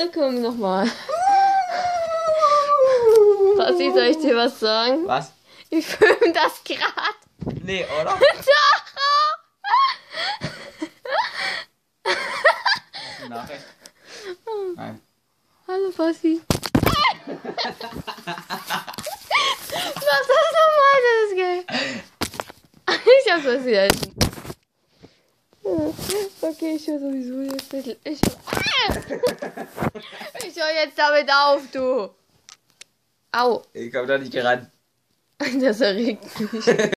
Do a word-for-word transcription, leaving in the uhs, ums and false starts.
komm nochmal. Fassi, soll ich dir was sagen? Was? Ich filme das gerade. Nee, oder? Nachricht? Nein. Hallo Fassi. Mach das nochmal, das ist geil. Ich hab's was wieder. Okay, ich höre sowieso jetzt nicht. Ich, ich höre jetzt damit auf, du. Au. Ich komm da nicht ran. Das erregt mich.